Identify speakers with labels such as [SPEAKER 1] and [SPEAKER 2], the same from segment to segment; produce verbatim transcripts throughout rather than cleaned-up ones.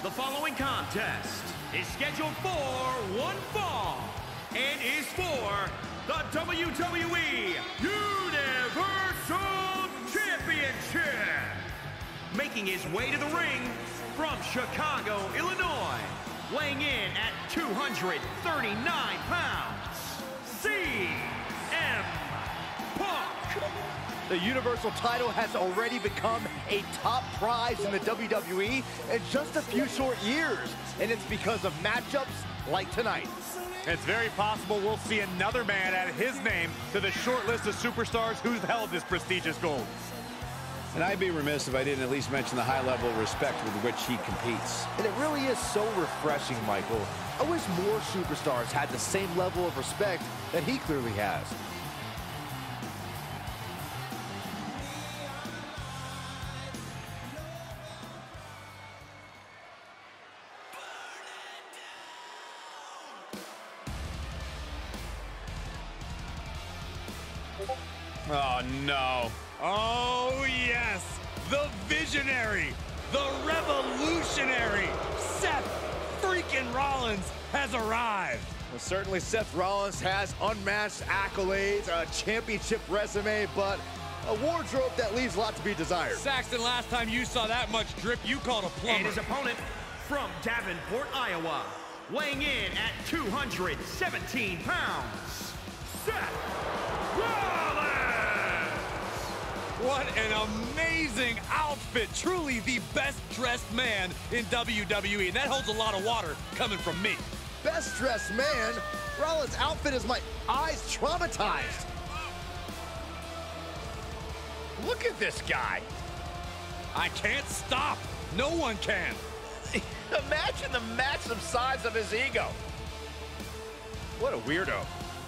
[SPEAKER 1] The following contest is scheduled for one fall and is for the W W E Universal Championship. Making his way to the ring from Chicago, Illinois, weighing in at two hundred thirty-nine pounds, C M Punk.
[SPEAKER 2] The Universal title has already become a top prize in the W W E in just a few short years, and it's because of matchups like tonight.
[SPEAKER 3] It's very possible we'll see another man add his name to the short list of superstars who's held this prestigious gold.
[SPEAKER 4] And I'd be remiss if I didn't at least mention the high level of respect with which he competes.
[SPEAKER 2] And it really is so refreshing, Michael. I wish more superstars had the same level of respect that he clearly has.
[SPEAKER 3] Oh, no. Oh, yes. The visionary, the revolutionary, Seth freaking Rollins has arrived.
[SPEAKER 2] Well, certainly Seth Rollins has unmatched accolades, a championship resume, but a wardrobe that leaves a lot to be desired.
[SPEAKER 3] Saxton, last time you saw that much drip, you called a plumber.
[SPEAKER 1] And his opponent from Davenport, Iowa, weighing in at two hundred seventeen pounds, Seth Rollins!
[SPEAKER 3] What an amazing outfit. Truly the best dressed man in W W E. And that holds a lot of water coming from me.
[SPEAKER 2] Best dressed man? Rollins' outfit has my eyes traumatized.
[SPEAKER 3] Look at this guy. I can't stop. No one can.
[SPEAKER 2] Imagine the massive size of his ego.
[SPEAKER 3] What a weirdo.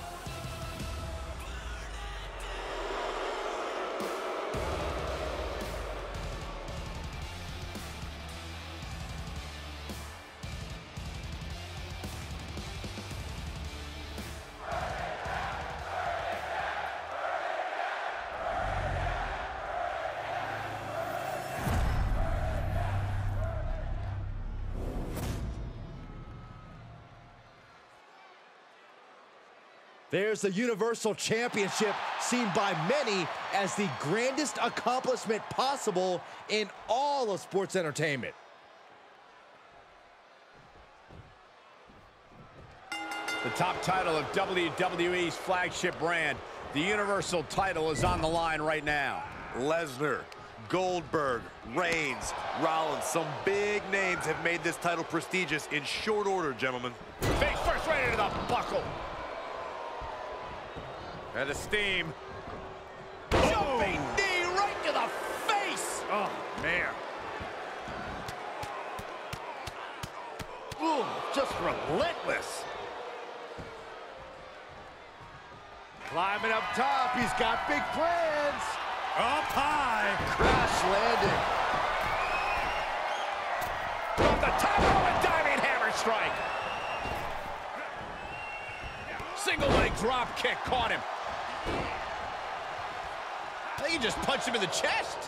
[SPEAKER 2] There's the Universal Championship, seen by many as the grandest accomplishment possible in all of sports entertainment.
[SPEAKER 4] The top title of W W E's flagship brand, the Universal title, is on the line right now.
[SPEAKER 5] Lesnar, Goldberg, Reigns, Rollins, some big names have made this title prestigious in short order, gentlemen.
[SPEAKER 4] Face first right into the buckle.
[SPEAKER 3] Head of steam.
[SPEAKER 4] Jumping knee right to the face.
[SPEAKER 3] Oh, man.
[SPEAKER 2] Ooh, just relentless. Climbing up top, he's got big plans.
[SPEAKER 3] Up high.
[SPEAKER 2] Crash landing.
[SPEAKER 4] From the top of a diving hammer strike. Single leg drop kick caught him. I think he just punched him in the chest.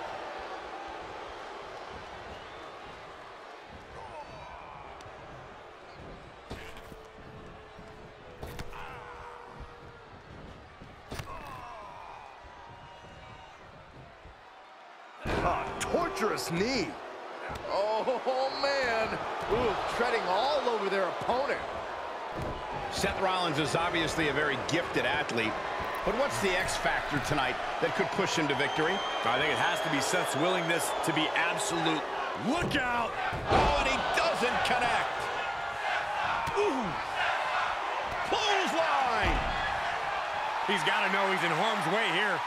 [SPEAKER 2] A torturous knee. Oh, man. Ooh, treading all over their opponent.
[SPEAKER 4] Seth Rollins is obviously a very gifted athlete, but what's the X factor tonight that could push him to victory?
[SPEAKER 5] I think it has to be Seth's willingness to be absolute.
[SPEAKER 3] Look out.
[SPEAKER 4] Oh, and he doesn't connect. Ooh. Clothesline.
[SPEAKER 3] He's got to know he's in harm's way here.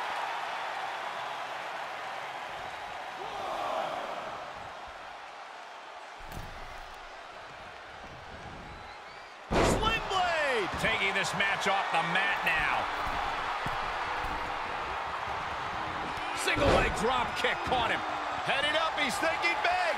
[SPEAKER 4] Sling blade. Taking this match off the mat now. Single leg drop kick caught him. Heading up, he's thinking big.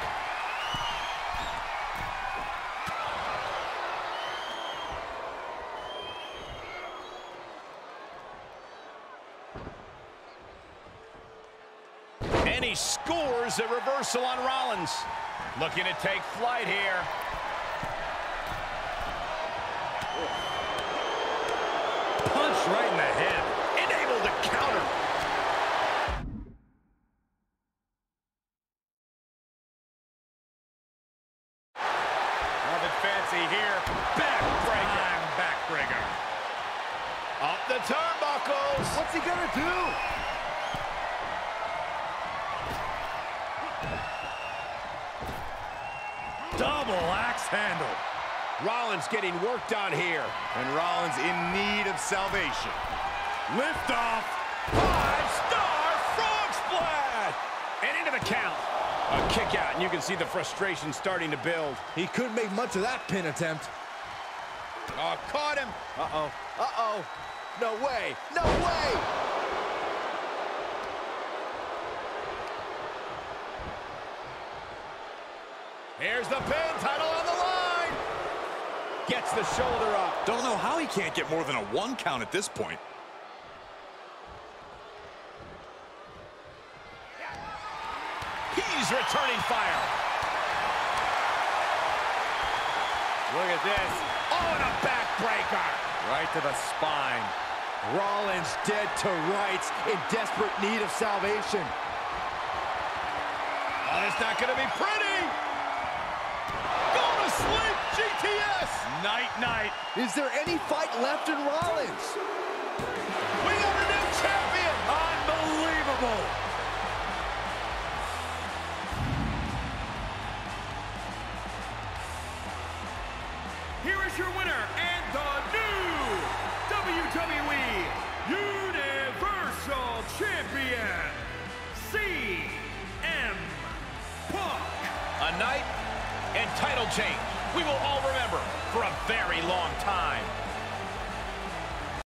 [SPEAKER 4] And he scores a reversal on Rollins. Looking to take flight here.
[SPEAKER 1] Punch right in the head.
[SPEAKER 4] And able to counter.
[SPEAKER 1] Nothing fancy here. Backbreaker. Backbreaker.
[SPEAKER 4] Up the turnbuckles.
[SPEAKER 2] What's he gonna do?
[SPEAKER 1] Double axe handle.
[SPEAKER 4] Rollins getting worked on here.
[SPEAKER 5] And Rollins in need of salvation.
[SPEAKER 1] Lift off.
[SPEAKER 4] Five-star frog splash. And into the count. A kick out, and you can see the frustration starting to build.
[SPEAKER 3] He couldn't make much of that pin attempt.
[SPEAKER 4] Oh, caught him.
[SPEAKER 2] Uh-oh. Uh-oh. No way. No way.
[SPEAKER 4] Here's the pin, title on the line. Gets the shoulder up.
[SPEAKER 1] Don't know how he can't get more than a one count at this point.
[SPEAKER 4] He's returning fire.
[SPEAKER 5] Look at this.
[SPEAKER 4] Oh, and a backbreaker.
[SPEAKER 5] Right to the spine.
[SPEAKER 2] Rollins dead to rights, in desperate need of salvation.
[SPEAKER 4] Oh, it's not going to be pretty. Go to sleep, G T S.
[SPEAKER 1] Night, night.
[SPEAKER 2] Is there any fight left in Rollins?
[SPEAKER 4] We got a new champion.
[SPEAKER 1] Unbelievable. Here is your winner and the new W W E Universal Champion, C M Punk.
[SPEAKER 4] A night and title change we will all remember for a very long time.